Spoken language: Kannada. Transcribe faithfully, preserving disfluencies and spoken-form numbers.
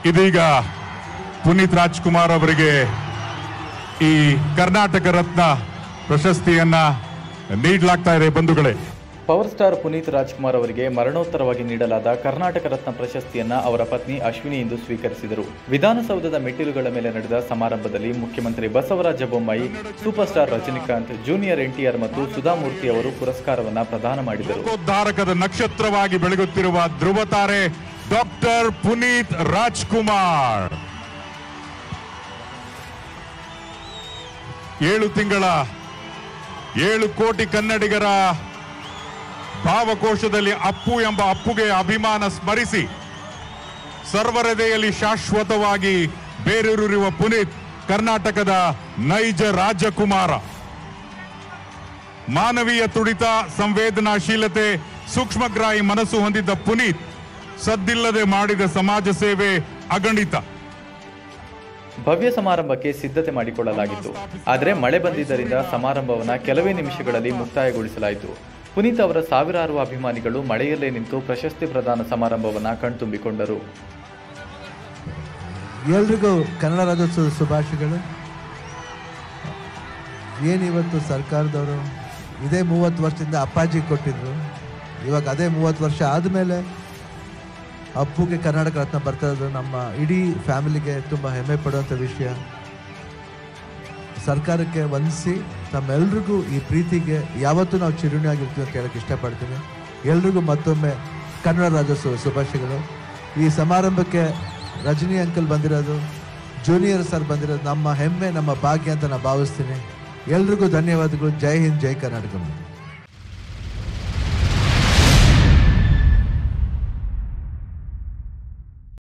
ಇದೀಗ ಪುನೀತ್ ರಾಜ್ಕುಮಾರ್ ಅವರಿಗೆ ಈ ಕರ್ನಾಟಕ ರತ್ನ ಪ್ರಶಸ್ತಿಯನ್ನ ನೀಡಲಾಗ್ತಾ ಇದೆ ಬಂಧುಗಳೇ. ಪವರ್ ಸ್ಟಾರ್ ಪುನೀತ್ ರಾಜ್ಕುಮಾರ್ ಅವರಿಗೆ ಮರಣೋತ್ತರವಾಗಿ ನೀಡಲಾದ ಕರ್ನಾಟಕ ರತ್ನ ಪ್ರಶಸ್ತಿಯನ್ನ ಅವರ ಪತ್ನಿ ಅಶ್ವಿನಿ ಇಂದು ಸ್ವೀಕರಿಸಿದರು. ವಿಧಾನಸೌಧದ ಮೆಟ್ಟಿಲುಗಳ ಮೇಲೆ ನಡೆದ ಸಮಾರಂಭದಲ್ಲಿ ಮುಖ್ಯಮಂತ್ರಿ Basavaraj Bommai, super star Rajinikanth, junior NTR ಮತ್ತು ಸುಧಾಮೂರ್ತಿ ಅವರು ಪುರಸ್ಕಾರವನ್ನ ಪ್ರದಾನ ಮಾಡಿದರು. ಲೋಕೋದ್ಧಾರಕದ ನಕ್ಷತ್ರವಾಗಿ ಬೆಳಗುತ್ತಿರುವ ಧ್ರುವ ತಾರೆ ಡಾಕ್ಟರ್ ಪುನೀತ್ ರಾಜ್ಕುಮಾರ್ ಏಳು ತಿಂಗಳ ಏಳು ಕೋಟಿ ಕನ್ನಡಿಗರ ಭಾವಕೋಶದಲ್ಲಿ ಅಪ್ಪು ಎಂಬ ಅಪ್ಪುಗೆ ಅಭಿಮಾನ ಸ್ಮರಿಸಿ ಸರ್ವಹೃದಯದಲ್ಲಿ ಶಾಶ್ವತವಾಗಿ ಬೇರೂರಿರುವ ಪುನೀತ್ ಕರ್ನಾಟಕದ ನೈಜ ರಾಜಕುಮಾರ. ಮಾನವೀಯ ತುಡಿತ, ಸಂವೇದನಾಶೀಲತೆ, ಸೂಕ್ಷ್ಮಗ್ರಾಹಿ ಮನಸ್ಸು ಹೊಂದಿದ್ದ ಪುನೀತ್ ಸದ್ದಿಲ್ಲದೆ ಮಾಡಿದ ಸಮಾಜ ಸೇವೆ ಅಗಣಿತ. ಭವ್ಯ ಸಮಾರಂಭಕ್ಕೆ ಸಿದ್ಧತೆ ಮಾಡಿಕೊಳ್ಳಲಾಗಿತ್ತು. ಆದರೆ ಮಳೆ ಬಂದಿದ್ದರಿಂದ ಸಮಾರಂಭವನ್ನ ಕೆಲವೇ ನಿಮಿಷಗಳಲ್ಲಿ ಮುಕ್ತಾಯಗೊಳಿಸಲಾಯಿತು. ಪುನೀತ್ ಅವರ ಸಾವಿರಾರು ಅಭಿಮಾನಿಗಳು ಮಳೆಯಲ್ಲೇ ನಿಂತು ಪ್ರಶಸ್ತಿ ಪ್ರದಾನ ಸಮಾರಂಭವನ್ನ ಕಣ್ತುಂಬಿಕೊಂಡರು. ಎಲ್ರಿಗೂ ಕನ್ನಡ ರಾಜ್ಯೋತ್ಸವದ ಶುಭಾಶಯಗಳು. ಏನಿವತ್ತು ಸರ್ಕಾರದವರು ಇದೇ ಮೂವತ್ತು ವರ್ಷದಿಂದ ಅಪ್ಪಾಜಿ ಕೊಟ್ಟಿದ್ರು, ಇವಾಗ ಅದೇ ಮೂವತ್ತು ವರ್ಷ ಆದಮೇಲೆ ಅಪ್ಪುಗೆ ಕರ್ನಾಟಕ ರತ್ನ ಬರ್ತಾ ಇರೋದು ನಮ್ಮ ಇಡೀ ಫ್ಯಾಮಿಲಿಗೆ ತುಂಬ ಹೆಮ್ಮೆ ಪಡುವಂಥ ವಿಷಯ. ಸರ್ಕಾರಕ್ಕೆ ವಂದಿಸಿ ತಮ್ಮೆಲ್ರಿಗೂ ಈ ಪ್ರೀತಿಗೆ ಯಾವತ್ತೂ ನಾವು ಚಿರುಣಿಯಾಗಿರ್ತೀವಿ ಅಂತ ಕೇಳೋಕ್ಕೆ ಇಷ್ಟಪಡ್ತೀನಿ. ಎಲ್ರಿಗೂ ಮತ್ತೊಮ್ಮೆ ಕನ್ನಡ ರಾಜ್ಯೋತ್ಸವ ಶುಭಾಶಯಗಳು. ಈ ಸಮಾರಂಭಕ್ಕೆ ರಜನಿ ಅಂಕಲ್ ಬಂದಿರೋದು, ಜೂನಿಯರ್ ಸರ್ ಬಂದಿರೋದು ನಮ್ಮ ಹೆಮ್ಮೆ, ನಮ್ಮ ಭಾಗ್ಯ ಅಂತ ನಾನು ಭಾವಿಸ್ತೀನಿ. ಎಲ್ರಿಗೂ ಧನ್ಯವಾದಗಳು. ಜೈ ಹಿಂದ್, ಜೈ ಕರ್ನಾಟಕ.